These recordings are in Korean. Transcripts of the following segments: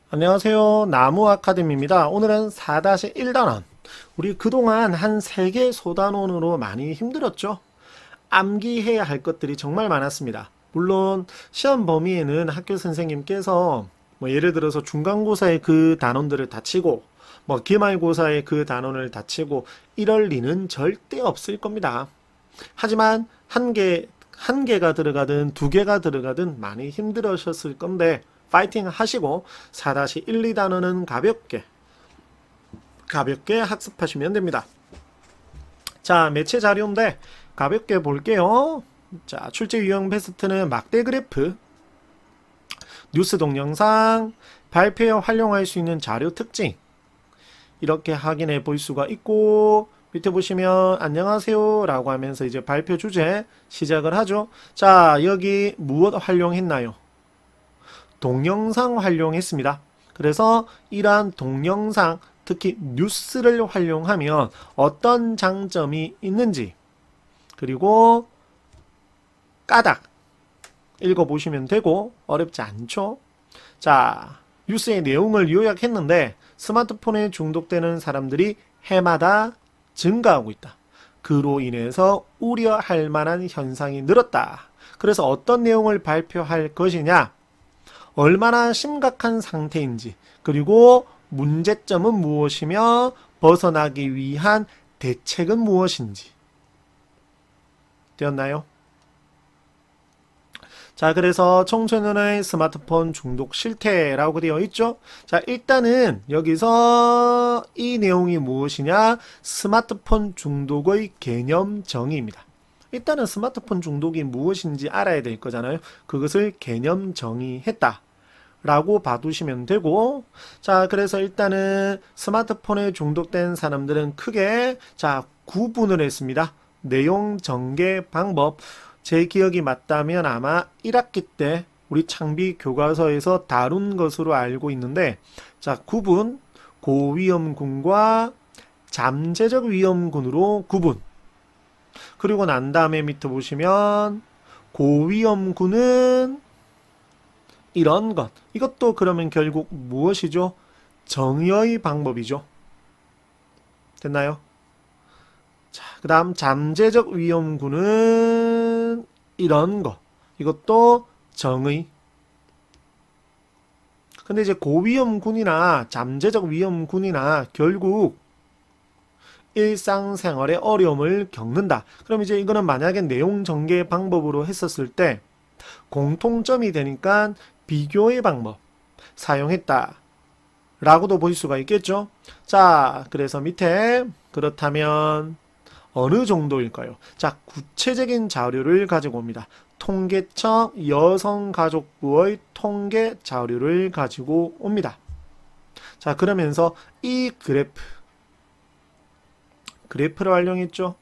안녕하세요. 나무 아카데미입니다. 오늘은 4-1단원. 우리 그동안 한 3개 소단원으로 많이 힘들었죠? 암기해야 할 것들이 정말 많았습니다. 물론 시험 범위에는 학교 선생님께서 예를 들어서 중간고사의 그 단원들을 다 치고 기말고사의 그 단원을 다 치고 이럴 리는 절대 없을 겁니다. 하지만 한 개가 들어가든 두 개가 들어가든 많이 힘들으셨을 건데 파이팅 하시고 4-1, 2단원은 가볍게 학습하시면 됩니다. 자, 매체 자료인데 가볍게 볼게요. 자, 출제 유형 베스트는 막대 그래프, 뉴스 동영상, 발표에 활용할 수 있는 자료 특징 이렇게 확인해 볼 수가 있고, 밑에 보시면 안녕하세요 라고 하면서 이제 발표 주제 시작을 하죠. 자, 여기 무엇 활용했나요? 동영상 활용했습니다. 그래서 이러한 동영상, 특히 뉴스를 활용하면 어떤 장점이 있는지, 그리고 까닥 읽어보시면 되고 어렵지 않죠? 자, 뉴스의 내용을 요약했는데 스마트폰에 중독되는 사람들이 해마다 증가하고 있다. 그로 인해서 우려할 만한 현상이 늘었다. 그래서 어떤 내용을 발표할 것이냐, 얼마나 심각한 상태인지, 그리고 문제점은 무엇이며 벗어나기 위한 대책은 무엇인지. 되었나요? 자, 그래서 청소년의 스마트폰 중독 실태라고 되어 있죠. 자, 일단은 여기서 이 내용이 무엇이냐, 스마트폰 중독의 개념 정의입니다. 일단은 스마트폰 중독이 무엇인지 알아야 될 거잖아요. 그것을 개념 정의했다 라고 봐두시면 되고, 자, 그래서 일단은 스마트폰에 중독된 사람들은 크게 구분을 했습니다. 내용 전개 방법, 제 기억이 맞다면 아마 1학기 때 우리 창비 교과서에서 다룬 것으로 알고 있는데, 자, 구분, 고위험군과 잠재적 위험군으로 구분. 그리고 난 다음에 밑에 보시면 고위험군은 이런 것. 이것도 그러면 결국 무엇이죠? 정의의 방법이죠. 됐나요? 자, 그 다음 잠재적 위험군은 이런 거. 이것도 정의. 근데 이제 고위험군이나 잠재적 위험군이나 결국 일상생활에 어려움을 겪는다. 그럼 이제 이거는 만약에 내용 전개 방법으로 했었을 때 공통점이 되니까 비교의 방법 사용했다 라고도 볼 수가 있겠죠. 자, 그래서 밑에 그렇다면 어느 정도일까요? 자, 구체적인 자료를 가지고 옵니다. 통계청 여성가족부의 통계 자료를 가지고 옵니다. 자, 그러면서 이 그래프를 활용했죠.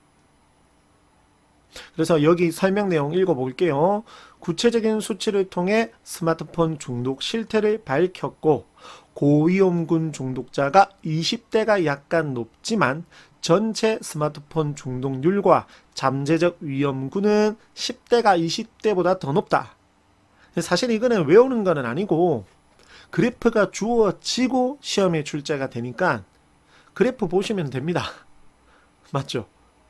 그래서 여기 설명 내용 읽어볼게요. 구체적인 수치를 통해 스마트폰 중독 실태를 밝혔고, 고위험군 중독자가 20대가 약간 높지만 전체 스마트폰 중독률과 잠재적 위험군은 10대가 20대보다 더 높다. 사실 이거는 외우는 거는 아니고 그래프가 주어지고 시험에 출제가 되니까 그래프 보시면 됩니다. 맞죠?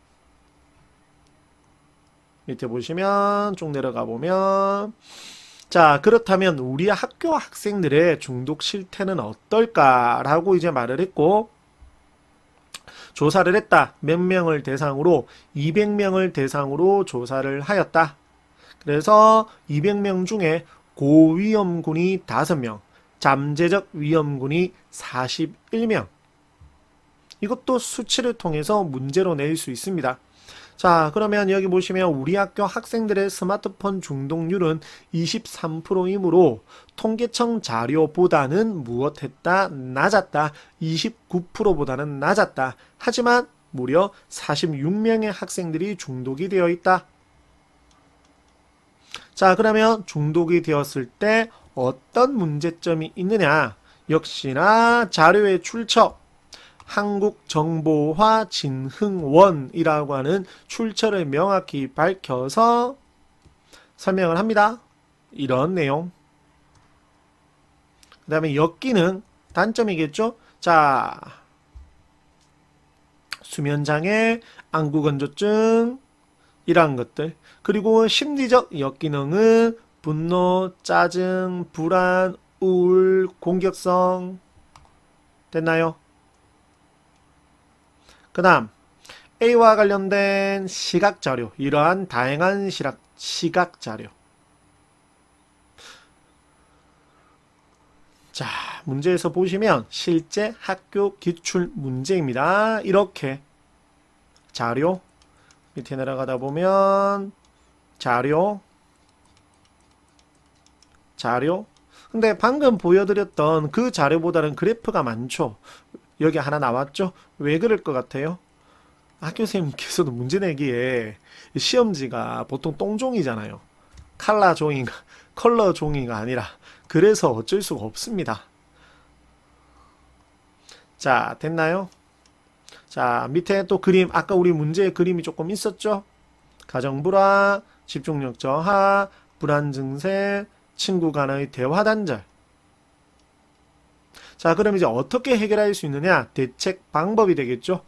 밑에 보시면 쭉 내려가 보면, 자, 그렇다면 우리 학교 학생들의 중독 실태는 어떨까라고 이제 말을 했고, 조사를 했다. 몇 명을 대상으로? 200명을 대상으로 조사를 하였다. 그래서 200명 중에 고위험군이 5명, 잠재적 위험군이 41명. 이것도 수치를 통해서 문제로 낼 수 있습니다. 자, 그러면 여기 보시면 우리 학교 학생들의 스마트폰 중독률은 23%이므로 통계청 자료보다는 무엇했다? 낮았다. 29%보다는 낮았다. 하지만 무려 46명의 학생들이 중독이 되어 있다. 자, 그러면 중독이 되었을 때 어떤 문제점이 있느냐? 역시나 자료의 출처, 한국정보화진흥원이라고 하는 출처를 명확히 밝혀서 설명을 합니다. 이런 내용. 그 다음에 역기능 단점이겠죠. 자, 수면장애, 안구건조증 이러한 것들. 그리고 심리적 역기능은 분노, 짜증, 불안, 우울, 공격성. 됐나요? 그 다음 A와 관련된 시각자료, 이러한 다양한 시각자료. 자, 문제에서 보시면 실제 학교 기출 문제입니다. 이렇게 자료 밑에 내려가다 보면 자료 근데 방금 보여드렸던 그 자료보다는 그래프가 많죠. 여기 하나 나왔죠. 왜 그럴 것 같아요? 학교 선생님께서도 문제 내기에 시험지가 보통 똥종이잖아요. 컬러 종이가 아니라. 그래서 어쩔 수가 없습니다. 자, 됐나요? 자, 밑에 또 그림, 아까 우리 문제에 그림이 조금 있었죠? 가정불화, 집중력 저하, 불안 증세, 친구 간의 대화 단절. 자, 그럼 이제 어떻게 해결할 수 있느냐? 대책 방법이 되겠죠?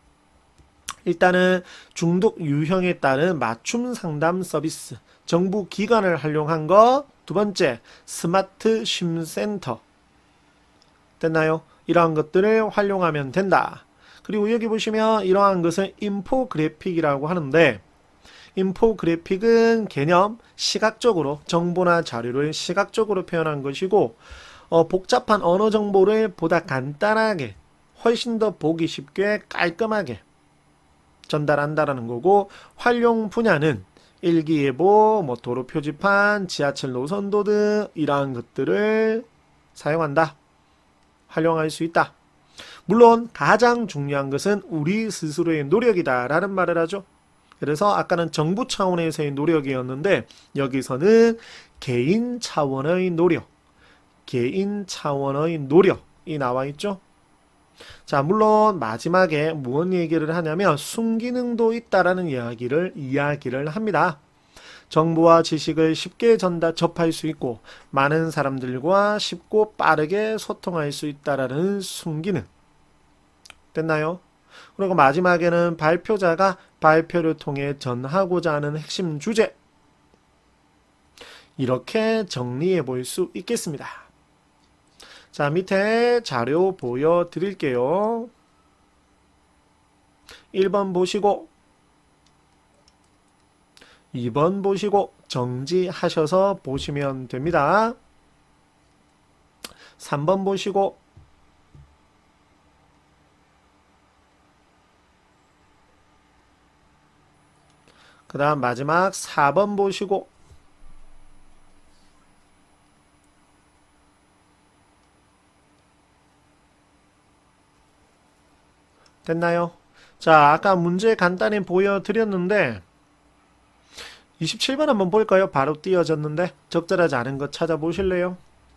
일단은 중독 유형에 따른 맞춤 상담 서비스, 정부 기관을 활용한 거. 두 번째, 스마트 쉼센터. 됐나요? 이러한 것들을 활용하면 된다. 그리고 여기 보시면 이러한 것을 인포그래픽이라고 하는데, 인포그래픽은 개념, 시각적으로 정보나 자료를 시각적으로 표현한 것이고, 복잡한 언어 정보를 보다 간단하게, 훨씬 더 보기 쉽게 깔끔하게 전달한다라는 거고, 활용 분야는 일기예보, 도로 표지판, 지하철 노선도 등 이러한 것들을 사용한다. 활용할 수 있다. 물론 가장 중요한 것은 우리 스스로의 노력이다 라는 말을 하죠. 그래서 아까는 정부 차원에서의 노력이었는데 여기서는 개인 차원의 노력이 나와 있죠. 자, 물론 마지막에 무슨 얘기를 하냐면 순기능도 있다라는 이야기를 합니다. 정보와 지식을 쉽게 접할 수 있고 많은 사람들과 쉽고 빠르게 소통할 수 있다라는 순기능. 됐나요? 그리고 마지막에는 발표자가 발표를 통해 전하고자 하는 핵심 주제. 이렇게 정리해 볼 수 있겠습니다. 자, 밑에 자료 보여드릴게요. 1번 보시고 2번 보시고 정지하셔서 보시면 됩니다. 3번 보시고 그 다음 마지막 4번 보시고 됐나요? 자, 아까 문제 간단히 보여드렸는데 27번 한번 볼까요? 바로 띄어졌는데 적절하지 않은 것 찾아보실래요?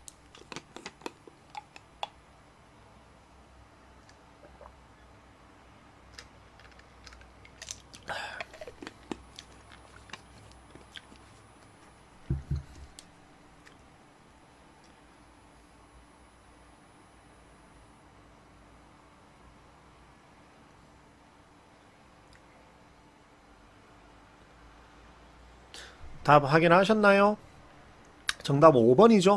답 확인하셨나요? 정답 5번이죠.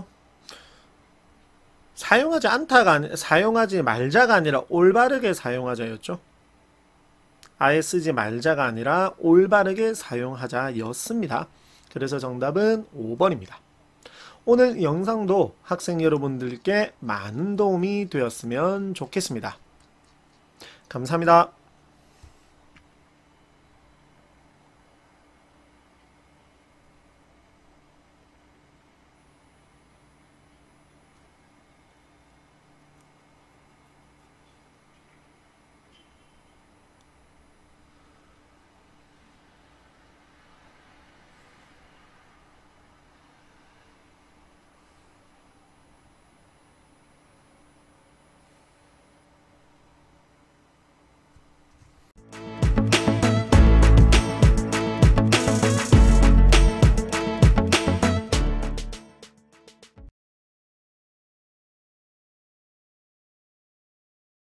사용하지 말자가 아니라 올바르게 사용하자였죠. 아예 쓰지 말자가 아니라 올바르게 사용하자였습니다. 그래서 정답은 5번입니다. 오늘 영상도 학생 여러분들께 많은 도움이 되었으면 좋겠습니다. 감사합니다.